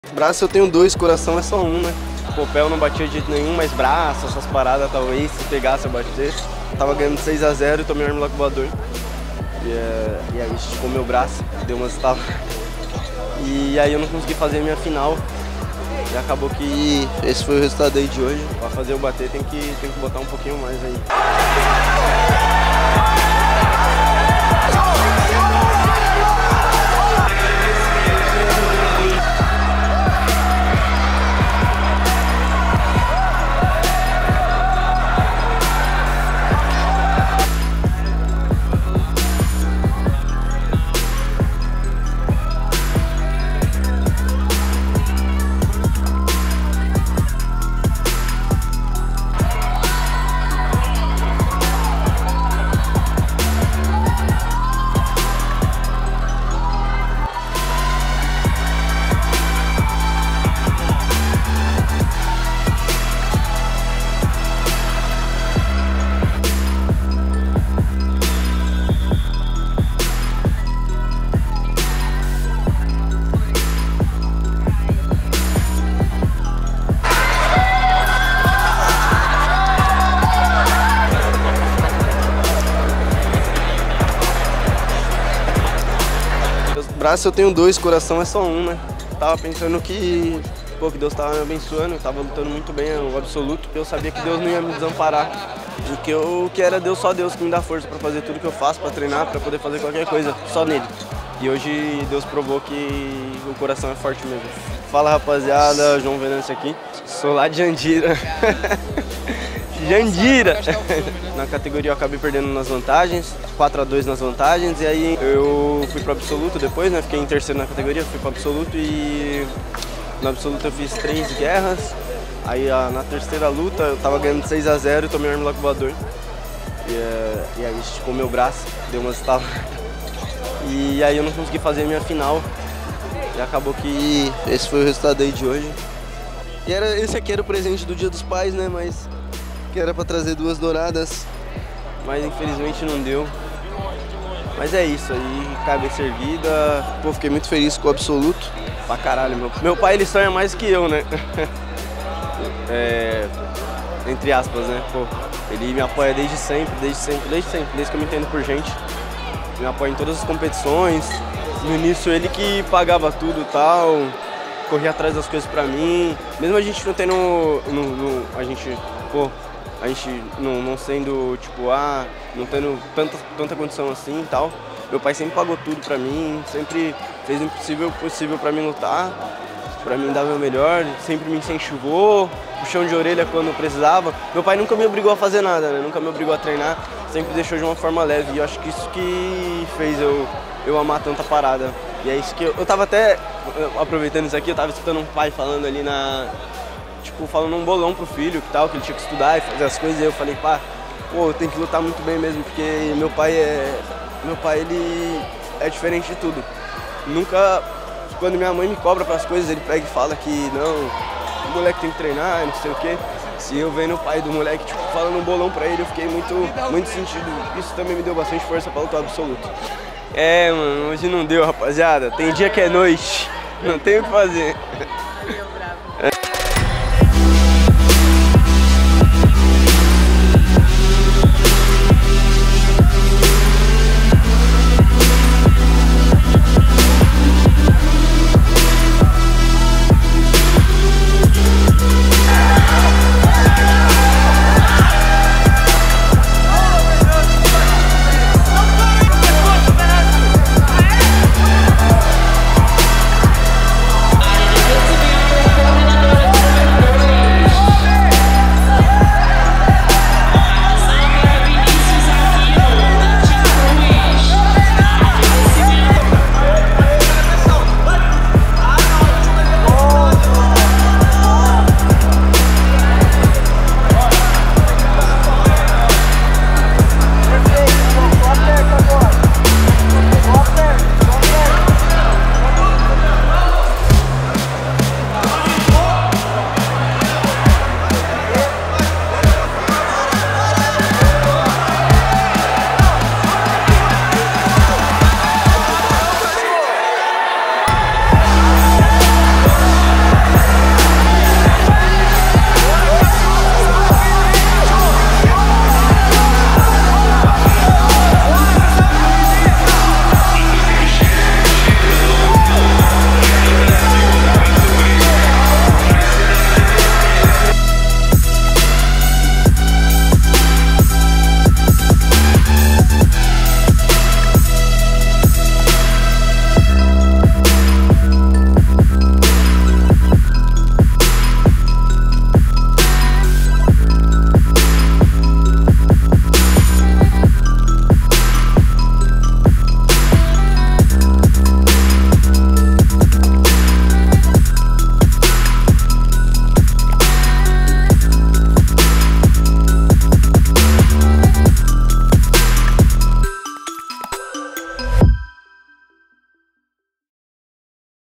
Braço eu tenho dois, coração é só um, né? O pé eu não batia de jeito nenhum, mas braço, essas paradas talvez, se pegasse eu batesse. Tava ganhando 6-0 e tomei um armlock voador. E aí esticou meu braço, deu umas estalas. E aí eu não consegui fazer a minha final. E acabou que esse foi o resultado aí de hoje. Pra fazer eu bater tem que botar um pouquinho mais aí. Braço eu tenho dois, coração é só um, né? Tava pensando que Deus tava me abençoando, eu tava lutando muito bem o absoluto, eu sabia que Deus não ia me desamparar, e que era Deus, só Deus que me dá força pra fazer tudo que eu faço, pra treinar, pra poder fazer qualquer coisa, só nele. E hoje Deus provou que o coração é forte mesmo. Fala rapaziada, João Venâncio aqui, sou lá de Jandira. Jandira! Na categoria eu acabei perdendo nas vantagens, 4-2 nas vantagens, e aí eu fui pro absoluto depois, né? Fiquei em terceiro na categoria, fui pro absoluto e no absoluto eu fiz 3 guerras. Aí na terceira luta eu tava ganhando 6-0 e tomei um armlock voador. E aí esticou meu braço, deu umas estalas. E aí eu não consegui fazer a minha final. E acabou que esse foi o resultado aí de hoje. E esse aqui era o presente do Dia dos Pais, né? Mas que era pra trazer 2 douradas, mas infelizmente não deu. Mas é isso aí, cabeça erguida. Pô, fiquei muito feliz com o absoluto. Pra caralho, meu pai ele sonha mais que eu, né? Entre aspas, né? Pô, ele me apoia desde que eu me entendo por gente. Me apoia em todas as competições. No início ele que pagava tudo e tal, corria atrás das coisas pra mim. Mesmo a gente não tendo, a gente não sendo, tipo, não tendo tanta condição assim e tal, meu pai sempre pagou tudo pra mim, sempre fez o possível pra mim lutar, pra mim dar o meu melhor, sempre me incentivou, puxão de orelha quando precisava. Meu pai nunca me obrigou a fazer nada, né? Nunca me obrigou a treinar, sempre deixou de uma forma leve, e eu acho que isso que fez eu amar tanta parada. E é isso que eu tava até, aproveitando isso aqui, eu tava escutando um pai falando ali falando um bolão pro filho, que ele tinha que estudar e fazer as coisas, e eu falei, pá, eu tenho que lutar muito bem mesmo, porque meu pai ele é diferente de tudo. Nunca, quando minha mãe me cobra pras coisas, ele pega e fala que não, o moleque tem que treinar, não sei o quê. Se eu vendo o pai do moleque, falando um bolão pra ele, eu fiquei muito sentido. Isso também me deu bastante força pra lutar absoluto. Mano, hoje não deu, rapaziada. Tem dia que é noite, não tem o que fazer.